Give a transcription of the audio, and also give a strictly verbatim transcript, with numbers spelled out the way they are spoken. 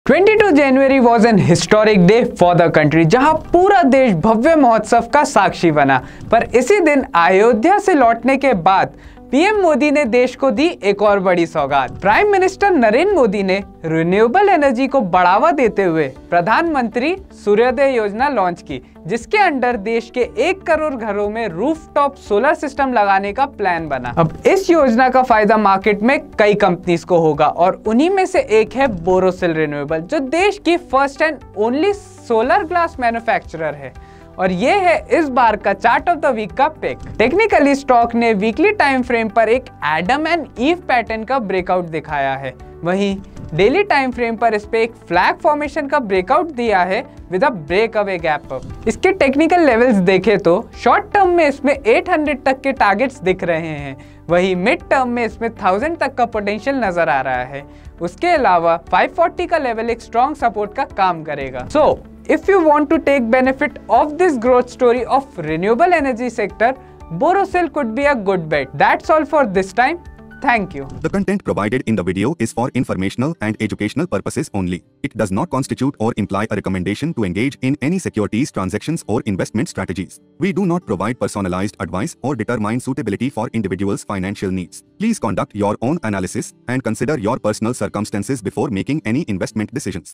बाईस जनवरी was an historic day for the country, जहां पूरा देश भव्य महोत्सव का साक्षी बना। पर इसी दिन अयोध्या से लौटने के बाद पीएम मोदी ने देश को दी एक और बड़ी सौगात। प्राइम मिनिस्टर नरेंद्र मोदी ने रिन्यूएबल एनर्जी को बढ़ावा देते हुए प्रधानमंत्री सूर्योदय योजना लॉन्च की, जिसके अंडर देश के एक करोड़ घरों में रूफटॉप सोलर सिस्टम लगाने का प्लान बना। अब इस योजना का फायदा मार्केट में कई कंपनीज को होगा और उन्हीं में से एक है बोरोसिल रिन्यूएबल, जो देश की first and only solar glass manufacturer है। और ये है इस बार का चार्ट ऑफ द वीक का पिक। टेक्निकली स्टॉक ने वीकली टाइम फ्रेम पर एक एडम एंड ईव पैटर्न का ब्रेकआउट दिखाया है, वहीं डेली टाइम फ्रेम पर इस पे एक फ्लैग फॉर्मेशन का ब्रेकआउट दिया है with a break away gap up. इसके टेक्निकल लेवल्स देखें तो शॉर्ट टर्म में इसमें आठ सौ तक के टारगेट्स दिख रहे हैं, वहीं मिड टर्म में इसमें हज़ार तक का पोटेंशियल नजर आ रहा है। उसके अलावा पाँच सौ चालीस का लेवल एक स्ट्रॉन्ग सपोर्ट का काम करेगा। सो if you want to take benefit of this growth story of renewable energy sector, Borosil could be a good bet. That's all for this time. Thank you. The content provided in the video is for informational and educational purposes only. It does not constitute or imply a recommendation to engage in any securities transactions or investment strategies. We do not provide personalized advice or determine suitability for individuals' financial needs. Please conduct your own analysis and consider your personal circumstances before making any investment decisions.